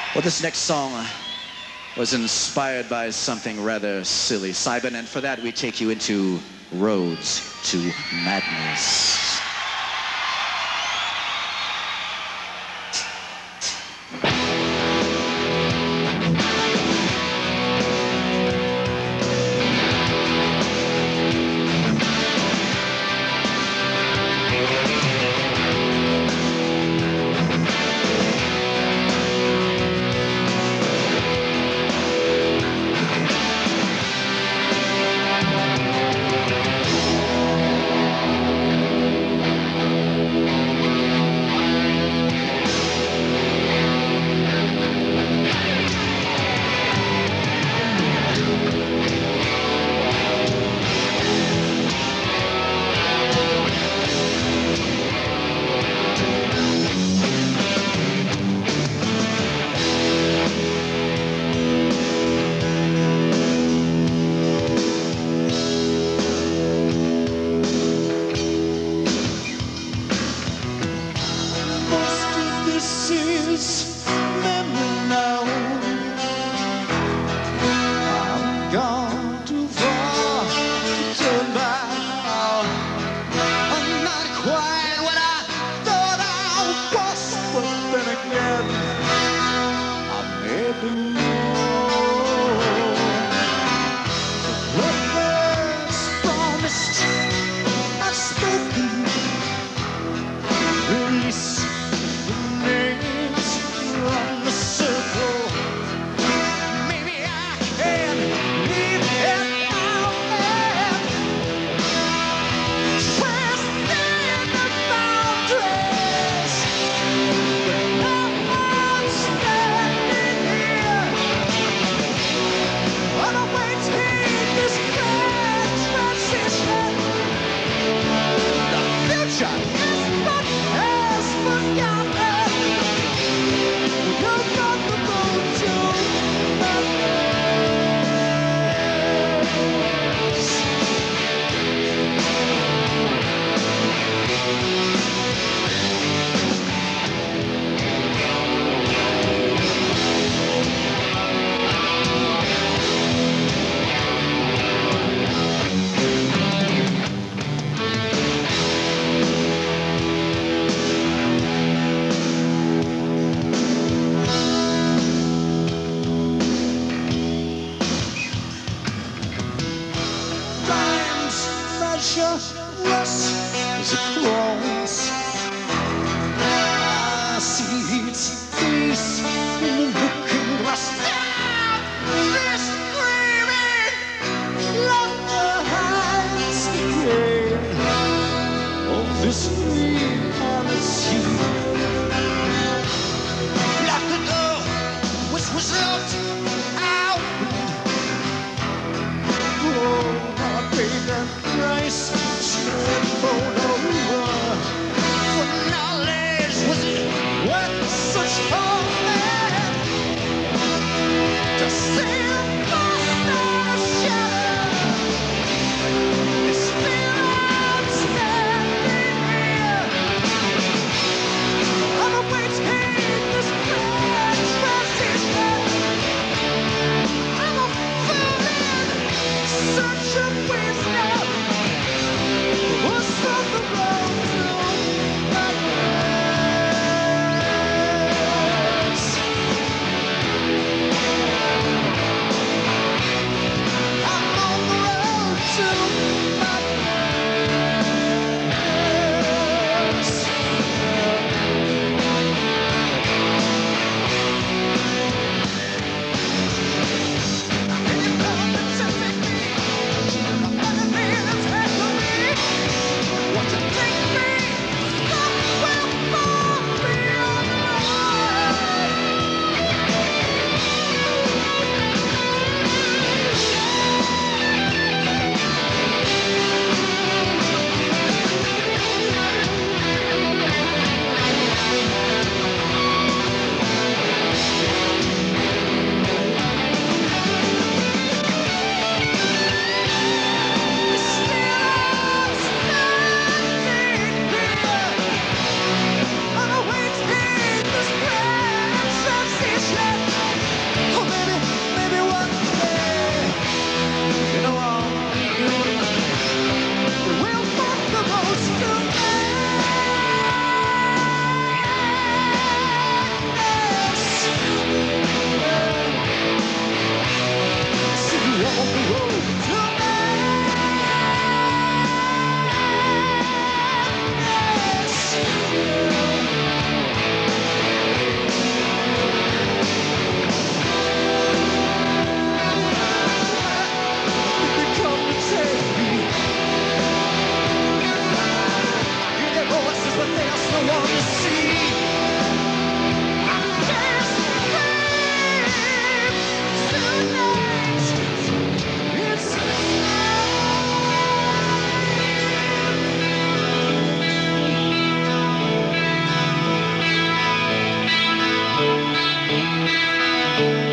Well, this next song was inspired by something rather silly, Simon, and for that we take you into Roads to Madness. This is memory now. I'm gone too far to turn back now. I'm not quite what I thought I was, but then again, I may be wrong. The words promised, I've spoken. Release from the circle. Maybe I can leave it out and transcend the boundaries. But now I'm standing here, awaiting this grand transition. The future is not as forgotten. Restless as a cross. I see its face in the looking glass. Now this screaming laughter hides the pain of this reality. Lock the door, which was locked out. Oh, I paid that price. For no one. Thank